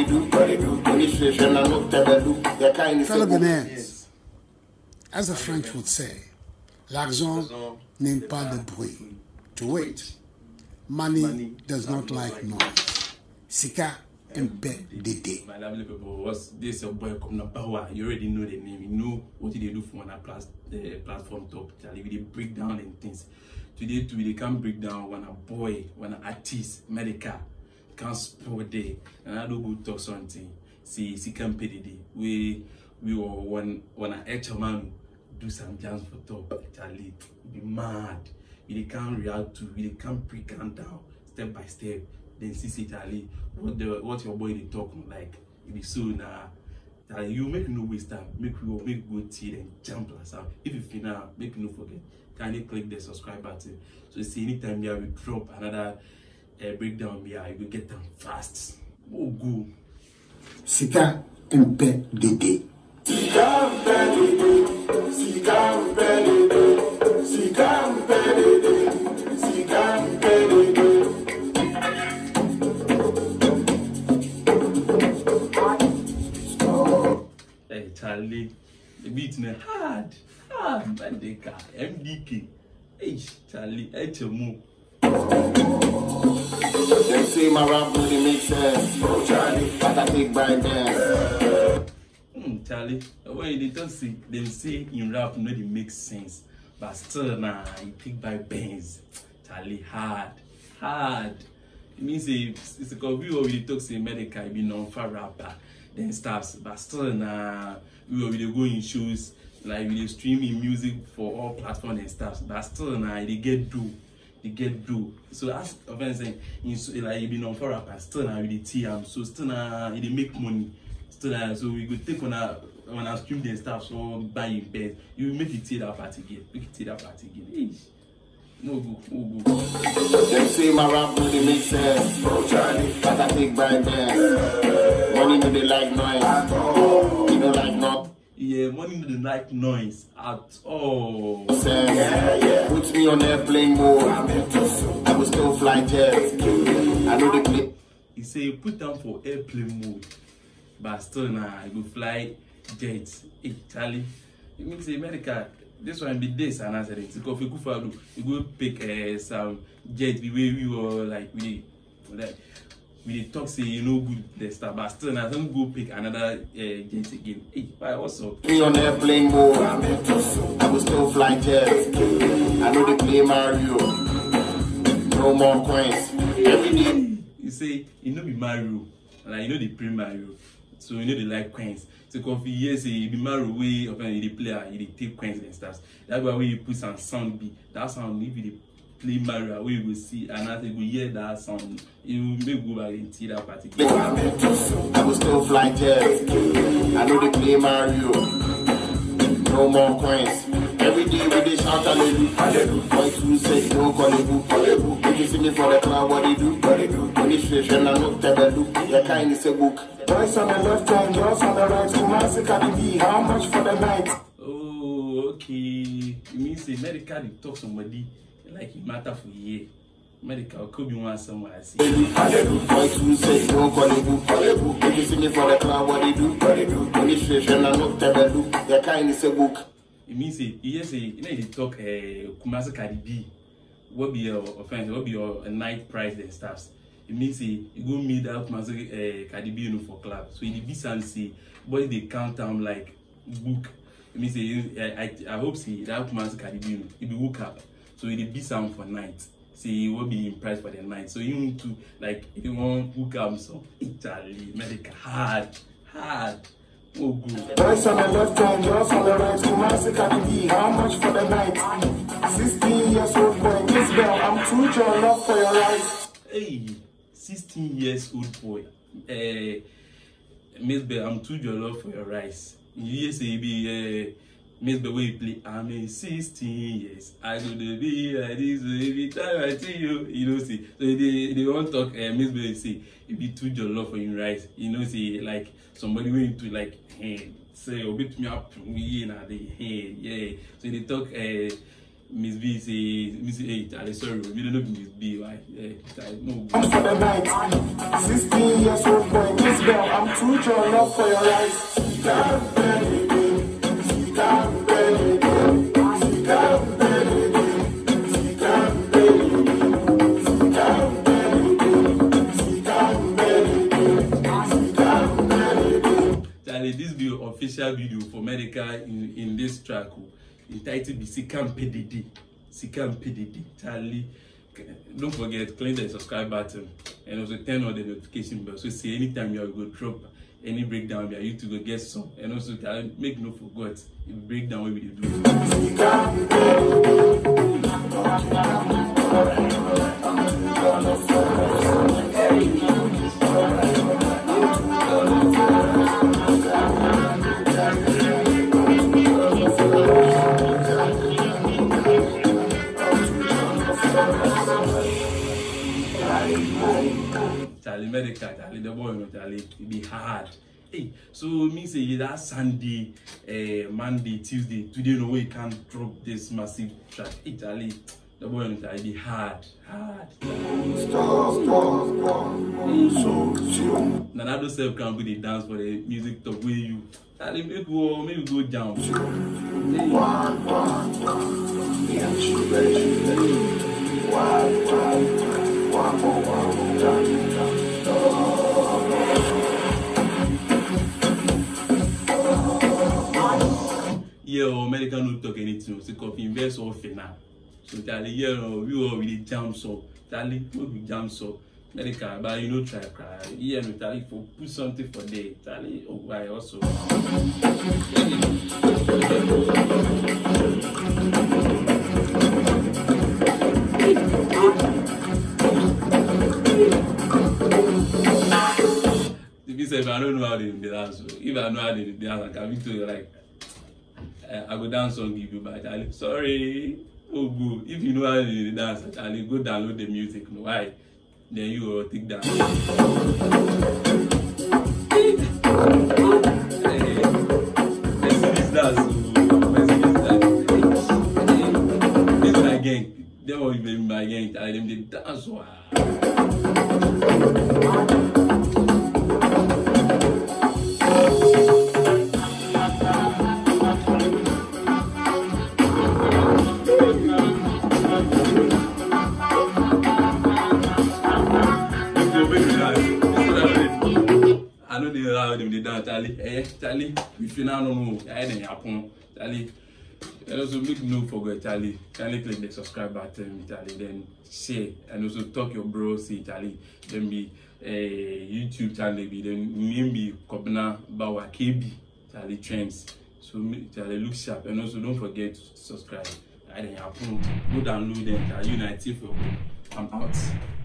Fellow Ghanaians, as the French would say, l'argent n'aime pas le bruit. To wait, money does not like noise. Sika and Dede. My lovely people, what's this your boy coming up power? You already know the name, you know what they do for one platform top. They break down and things. Today they can break down when a boy, when an artist, Medikal, can sport day, and I do go talk something. See Sika and Dede. We were when an actual man do some jams for top. Charlie, be mad. We can't react to, we can't break down step by step. Then see Charlie, what your boy they talk like. It be so now. You make no waste time, make go till and jump us out. If you feel make no forget. Kindly click the subscribe button. So see anytime we drop another breakdown here, you will get them fast. Oh go. Sika and Dede. Sika and Dede. Sika and Dede. Sika and Dede. Sika and Dede. Hey Charlie, the beat me hard, Medikal, MDK. Hey Charlie, HMO. They say my rap really makes sense. Oh Charlie, but I take by dance. Charlie, when they don't say, they say in rap no they make sense, but still nah, you take by bands. Charlie, hard. It means it's a copy of the talk say Medikal be known for rapper, then stars, but still nah, we will go in shows like we streaming music for all platforms and stuff, but still nah, they get do. So as offense saying, like you be known for rapper, still nah, with the TM, so still nah, they make money. So we go take on a stream and stuff, so buy in bed. You make it take that part again. Hey. No go. They say my rap really makes sense. Oh Charlie, but I take by dance. Money no they like noise. You don't like noise. Yeah, money no they like noise at all. Yeah. Put me on airplane mode. I will still fly jet. I know the play. He say put down for airplane mode. But still now, I go fly jets. Hey, Charlie, it means Medikal. This one be this and I said it. Because if you go pick some jets the way we were like we talk say you know good the stuff, but still now don't go pick another jet again. Hey, why what's up? Me on airplane mode. I will still fly jet. I know they play Mario. No more coins. Every day. You say you know be Mario, like you know they play Mario. So you know they like coins. So coffee yes, you be Mario way of the player, you take coins and stuff. That's why when you put some sound be that sound if you play Mario, we will see and as you go hear that sound, you may go back and see that particular. I will still fly jet. I know they play Mario. No more coins. Every day we they shout hallelujah. Boys who say no hallelujah. If you sing it for the crowd, what they do? Administration and not tell your kind is a book. Boys on the left hand, girls on the right. Kumasi Kadibi, how much for the night? Oh, okay. You mean say Medikal they talk somebody like it matter for a year. Medikal could be one somewhere I see. Boys who say no hallelujah. If you sing it for the crowd, what they do? Administration and not tell your kind is a book. It means you know they talk Kumasi Kadibi. What be your offense? What be your night price and stuff? It means you go meet that Kumasi Kadibi for club. So it be some say, boy they count down like book. It means I hope see that Kumasi Kadibi it be woke up. So it be some for night. See what be in price for the night. So you need to like if you want book up so Italy Medikal hard. Oh good. Boys on the left hand, girls on the right. Kumasi Kadibi, how much for the night? 16 years old boy, Miss Bell, I'm too your love for your life. Hey, 16 years old boy. Miss Bell, I'm too your love for your rice. You say be Miss Bell we play. I'm 16 years. I go to be like this every time I see you. You know see. So they won't talk. Miss Bell say it be too your love for your rice. You know see like somebody went to like say a bit me up yeah. So they talk Miss B say, Miss A, Charlie, sorry, we don't know Miss B, why? No. For the night, 16 years old boy, this girl, I'm too drawn up for your life. Sika, Charlie, this video, official video for Medikal in this track, entitled be Sika Dede. Sika Dede. Charlie, don't forget, click the subscribe button and also turn on the notification bell. So see anytime you are going to drop any breakdown, you are YouTube go get some. And also make no forget if breakdown what we do. Charlie Medikal, Charlie the boy, no Charlie, it be hard. Hey, so me say that Sunday, Monday, Tuesday, today no way you can't drop this massive track. Hey Charlie, the boy, no Charlie, it be hard. Now that self can go the dance for the music talk where you Charlie maybe go down. Yeah, Medikal no talk anything. So coffee invest off now. So Charlie, yeah, we all really jam so. Charlie, we jam so. Medikal, but you know try cry. Yeah, no Charlie for put something for day. Charlie, oh why also. If I don't know how they dance, if I know how they dance, I can be to you like I go dance song give you back. Sorry, oh good. If you know how they dance, I'll go download the music. No why? Then you will take that. Let's see this dance. This is my gang. They won't even my gang. Tell them they dance. I know they allow them to dance, Charlie. Charlie, if you now know, I didn't happen, Charlie. And also make no forget, Charlie. Charlie, click the subscribe button, Charlie. Then share and also talk your bro, see, Charlie. Then be YouTube channel, be then maybe Kobna Bawa KB, Charlie Trends. So Charlie look sharp and also don't forget to subscribe. I didn't happen. Go download them, Charlie. United for I'm out.